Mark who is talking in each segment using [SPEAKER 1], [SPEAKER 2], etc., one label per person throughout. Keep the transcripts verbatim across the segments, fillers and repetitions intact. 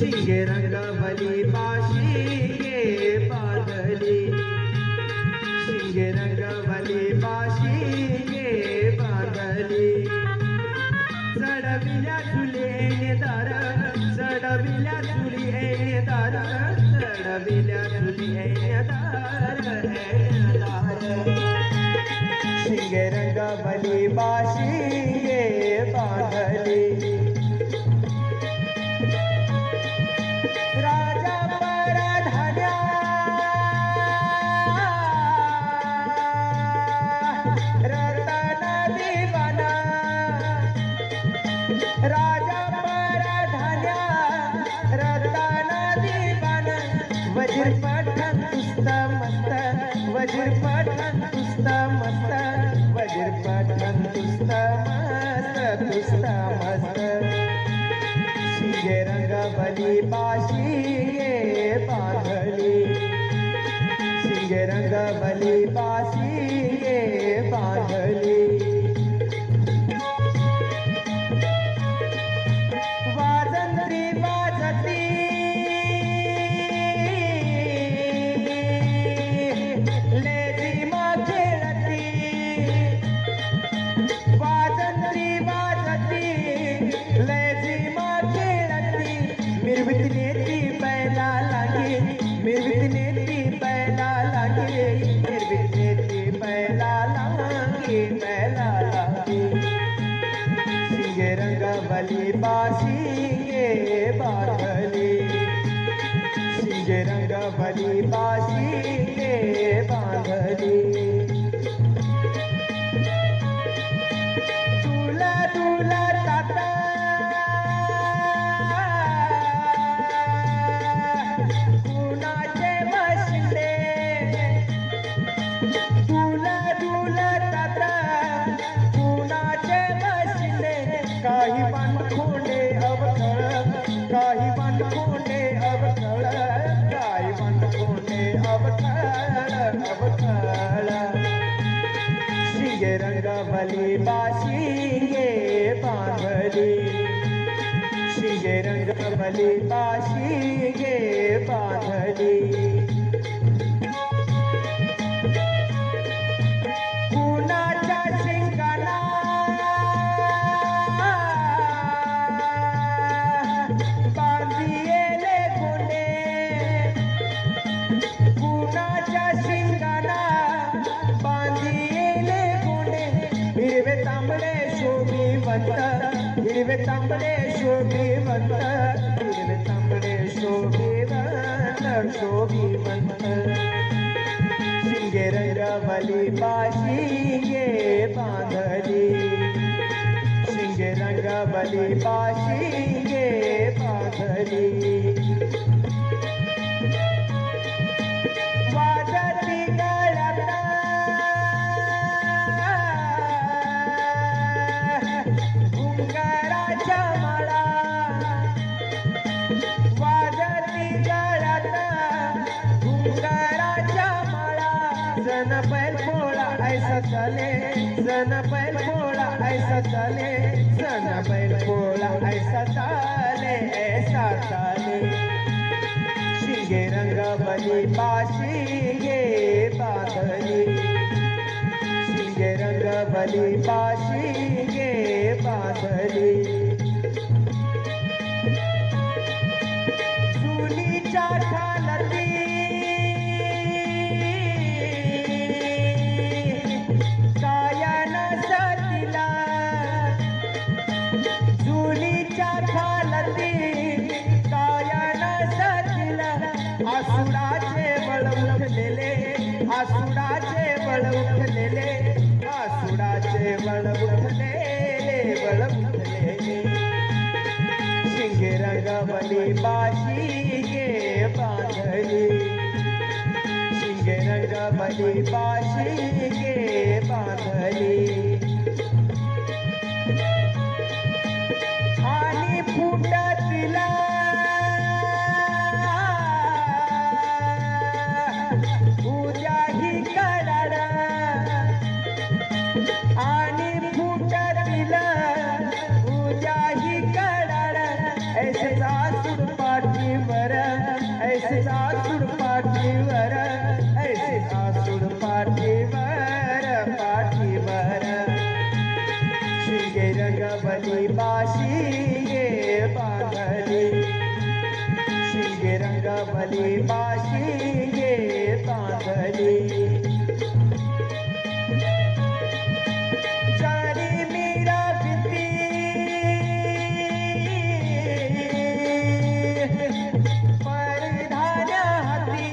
[SPEAKER 1] शिंगे रंगवली बाशी ये बांधली, शिंगे रंगवली बाशी ये बांधली. चढविल्या झुलेने दार, चढविल्या झुलेने दार, चढविल्या झुलेने दार दार. शिंगे रंगवली बाशी ये बांधली. राजा परधान्या रतन दिवाना, राजा परधान्या रतन दिवाना. वजीर पठाण तुस्त मस्त, वजीर पठाण तुस्त मस्त, वजीर पठाण तुस्त मस्त तुस्त मस्त. शिंगे रंगवली बाशी ये बांधली, शिंगे रंगवली बाशी ये बांधली. वाजंत्री वाजती लेझिमा खेळती, वाजंत्री वाजती लेझिमा खेळती. मिरवितने ती बैला लागे, मिरवितने ती बैला लागे, मिरवितने ती बैला लागे बैला लागे. शिंगे रंगवली बाशी ये बांधली, शिंगे रंगवली बाशी ये बांधली. तुला तुला ताता कुणाचे बसले, तुला तुला ताता कुणाचे बसले. काही बांधखोंडे अवखळ, काही बांधखोंडे अवखळ, काही बांधखोंडे अवखळ अवखळ. शिंगे रंगवली बाशी ये बांधली, शिंगे रंगवली बाशी ये बांधली. कुणाच्या शिंगाला बांधिले गोंडे, कुणाच्या शिंगाला बांधिले गोंडे. हिरवे तांबडे शोभिवंत, हिरवे तांबडे शोभिवंत, हिरवे तांबडे शोभिवंत शोभिवंत. शिंगे रंगवली बाशी ये बांधली, शिंगे रंगवली बाशी ये बांधली. वाजती गळ्यात घुंगराच्या माळा, वाजती गळ्यात घुंगराच्या माळा. जन बैल पोळा ऐसा चाले, जन बैल पोळा ऐसा चाले, जन बैल पोळा ऐसा चाले ऐसा चाले. शिंगे रंगवली बाशी ये बांधली, शिंगे रंगवली बाशी ये बांधली. जुनीच्या खालती काया नसतीला, जुनीच्या खालती काया नसतीला. आसुडाचे बळ उठलेले, आसुडाचे बळ उठलेले, आसुडाचे बळ उठलेले बळ उठलेले. शिंगे रंगवली बाशी ये बांधली, शिंगे रंगवली बाशी ये बांधली. आणि फुटतीला उद्या ही कडाडा, आणि फुटतीला उद्या ही कडाडा. ऐसे सासूर पाठी बाशिंगे बांधली शिंगे रंगवली बाशिंगे बांधली जारी मीरा भीती परिधान हाती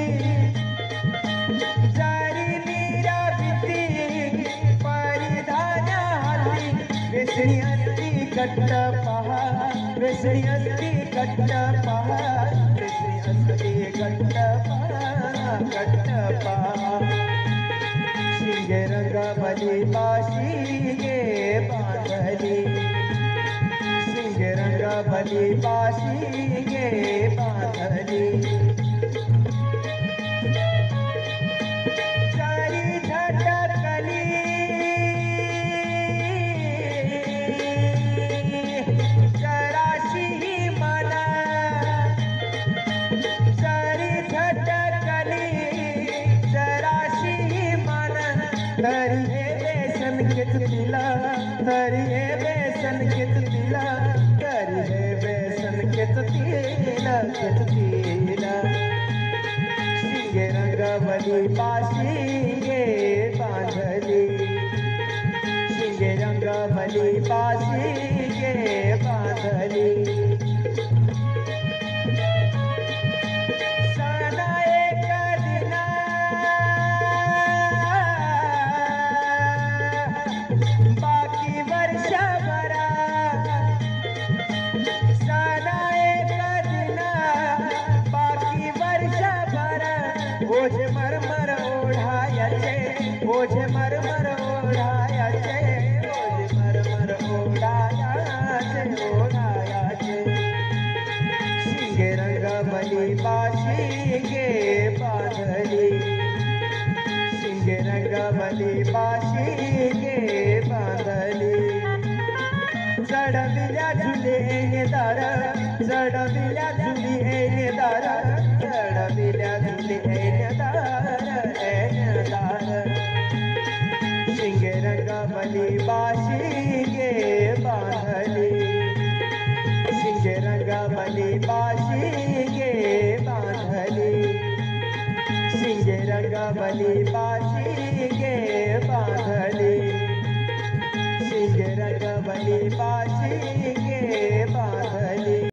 [SPEAKER 1] जारी मीरा भीती परिधान हाती वेसणी असती घट्ट पहा वेसणी असती घट्ट पहा वेसणी असती घट्ट पहा घट्ट पहा शिंगे रंगवली बाशिंगे बांधली शिंगे रंगवली बाशिंगे बांधली जारी झटकली जराशी मना जारी झटकली जराशी मना तरी हे बेसन कित दिला तरी हे बेसन कित दिला तरी हे बेसन कित दिला कित दिला शिंगे रंगवली बाशिंगे बांधली शिंगे रंगवली बाशिंगे बांधली सणा एक दिना बाकी वर्षभरा सणा एक दिना बाकी वर्षभरा ओझे मरमर ओढायचे ओझे मरमर ओढायचे ओझे मरमर ओढायचे ओढायचे शिंगे रंगवली बाशिंगे बांधली शिंगे रंगवली बाशिंगे बांधली चढविल्या झुले दार चढविल्या झुली दार चढविल्या झुले दार दार शिंगे रंगवली बाशिंगे बांधली शिंगे रंगवली बाशिंगे बांधली शिंगे रंगवली बाशिंगे बांधली शिंगे रंगवली बाशिंगे बांधली